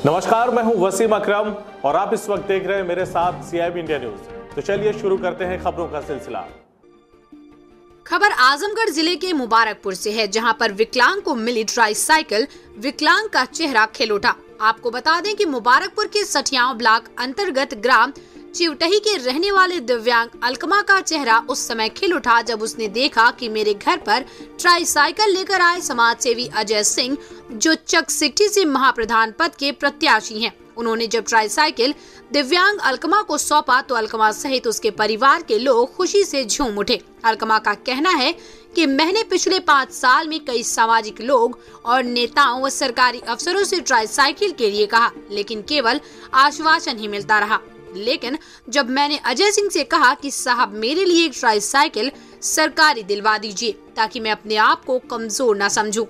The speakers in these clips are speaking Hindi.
नमस्कार, मैं हूं वसीम अकरम और आप इस वक्त देख रहे हैं मेरे साथ CIB इंडिया न्यूज। तो चलिए शुरू करते हैं खबरों का सिलसिला। खबर आजमगढ़ जिले के मुबारकपुर से है, जहां पर विकलांग को मिली ट्राईसाइकिल, विकलांग का चेहरा खिल उठा। आपको बता दें कि मुबारकपुर के सठियाव ब्लॉक अंतर्गत ग्राम चिवटही के रहने वाले दिव्यांग अलकमा का चेहरा उस समय खिल उठा जब उसने देखा कि मेरे घर पर ट्राईसाइकिल लेकर आए समाज सेवी अजय सिंह, जो चकसिट्ठी से महाप्रधान पद के प्रत्याशी हैं। उन्होंने जब ट्राईसाइकिल दिव्यांग अलकमा को सौंपा तो अलकमा सहित उसके परिवार के लोग खुशी से झूम उठे। अलकमा का कहना है कि मैंने पिछले 5 साल में कई सामाजिक लोग और नेताओं व सरकारी अफसरों से ट्राईसाइकिल के लिए कहा, लेकिन केवल आश्वासन ही मिलता रहा। लेकिन जब मैंने अजय सिंह से कहा कि साहब मेरे लिए एक ट्राईसाइकिल सरकारी दिलवा दीजिए ताकि मैं अपने आप को कमजोर न समझूं,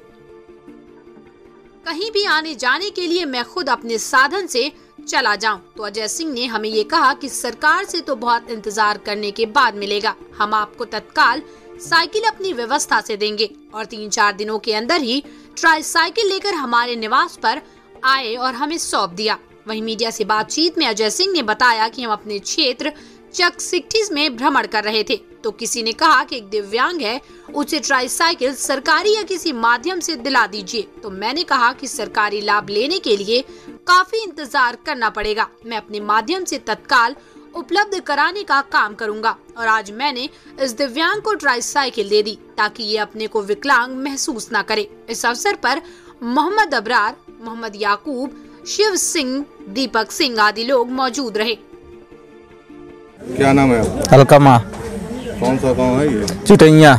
कहीं भी आने जाने के लिए मैं खुद अपने साधन से चला जाऊं, तो अजय सिंह ने हमें ये कहा कि सरकार से तो बहुत इंतजार करने के बाद मिलेगा, हम आपको तत्काल साइकिल अपनी व्यवस्था से देंगे। और 3-4 दिनों के अंदर ही ट्राईसाइकिल लेकर हमारे निवास पर आए और हमें सौंप दिया। वहीं मीडिया से बातचीत में अजय सिंह ने बताया कि हम अपने क्षेत्र चकसिट्ठी में भ्रमण कर रहे थे तो किसी ने कहा कि एक दिव्यांग है, उसे ट्राईसाइकिल सरकारी या किसी माध्यम से दिला दीजिए। तो मैंने कहा कि सरकारी लाभ लेने के लिए काफी इंतजार करना पड़ेगा, मैं अपने माध्यम से तत्काल उपलब्ध कराने का काम करूंगा। और आज मैंने इस दिव्यांग को ट्राईसाइकिल दे दी ताकि ये अपने को विकलांग महसूस न करे। इस अवसर पर मोहम्मद अबरार, मोहम्मद याकूब, शिव सिंह, दीपक सिंह आदि लोग मौजूद रहे। क्या नाम है आपका? अलकमा। कौन सा गांव है ये? चिटैया।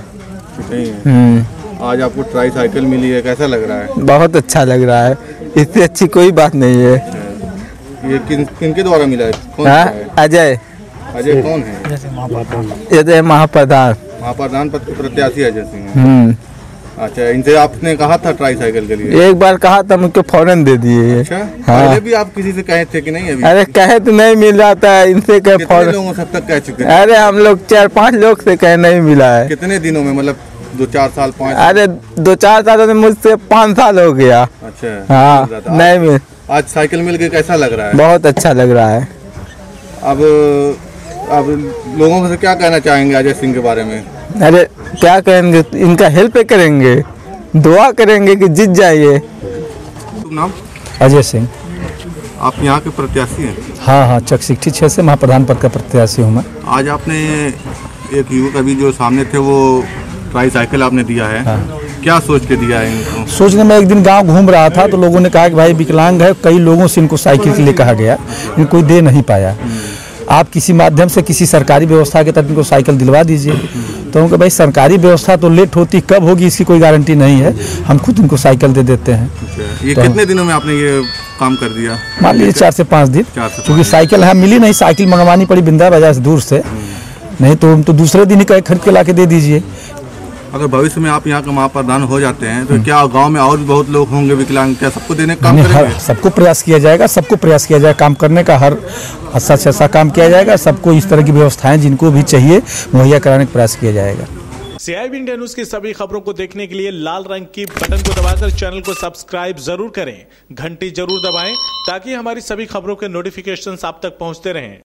आज आपको ट्राईसाइकिल मिली है, कैसा लग रहा है? बहुत अच्छा लग रहा है, इससे अच्छी कोई बात नहीं है। ये किनके द्वारा मिला है? कौन है? अजय। अजय कौन है? अजय महाप्रधान। महाप्रधान पद के प्रत्याशी अजय सिंह। अच्छा, इनसे आपने कहा था ट्राईसाइकिल के लिए? एक बार कहा था, मुझको फौरन दे दिए। अच्छा, हाँ। पहले भी आप किसी से कहे थे कि नहीं? अभी अरे कहे तो नहीं मिल रहा था, इनसे कहे फौरन। लोगों से तक कह चुके हैं? अरे हम लोग 4-5 लोग से कहे नहीं मिला है। कितने दिनों में? मतलब 2-4 साल, 5? अरे 2-4 साल में मुझसे 5 साल हो गया। अच्छा, हाँ, नहीं मिल। आज साइकिल मिल के कैसा लग रहा है? बहुत अच्छा लग रहा है। अब लोगों से क्या कहना चाहेंगे अजय सिंह के बारे में? अरे क्या करेंगे, इनका हेल्प करेंगे, दुआ करेंगे कि जीत जाइए। नाम? अजय सिंह। आप यहाँ के प्रत्याशी हैं? हाँ, चकसिट्ठी 6 से महाप्रधान पद का प्रत्याशी हूँ मैं। आज आपने एक युवक अभी जो सामने थे वो ट्राईसाइकिल आपने दिया है। हाँ। क्या सोच के दिया है इनको? सोचने में एक दिन गांव घूम रहा था तो लोगों ने कहा कि भाई विकलांग है, कई लोगों से इनको साइकिल के लिए कहा गया, इनको कोई दे नहीं पाया, आप किसी माध्यम से किसी सरकारी व्यवस्था के तहत इनको साइकिल दिलवा दीजिए। तो उनको भाई सरकारी व्यवस्था तो लेट होती, कब होगी इसकी कोई गारंटी नहीं है, हम खुद इनको साइकिल दे देते हैं। ये तो कितने दिनों में आपने ये काम कर दिया? मान लीजिए 4 से 5 दिन, क्योंकि साइकिल है मिली नहीं, साइकिल मंगवानी पड़ी बिंदा बाजार से दूर से, नहीं तो हम तो दूसरे दिन ही कहीं खरीद के ला के दे दीजिए। अगर भविष्य में आप यहाँ का महाप्रधान हो जाते हैं तो क्या गांव में और भी बहुत लोग होंगे विकलांग, क्या सबको देने का काम करेंगे? सबको प्रयास किया जाएगा, सबको प्रयास किया जाएगा काम करने का, हर अच्छा से अच्छा काम किया जाएगा, सबको इस तरह की व्यवस्थाएं जिनको भी चाहिए मुहैया कराने का प्रयास किया जाएगा। CIB इंडिया न्यूज की सभी खबरों को देखने के लिए लाल रंग की बटन को दबाकर चैनल को सब्सक्राइब जरूर करें, घंटी जरूर दबाएं ताकि हमारी सभी खबरों के नोटिफिकेशंस आप तक पहुंचते रहें।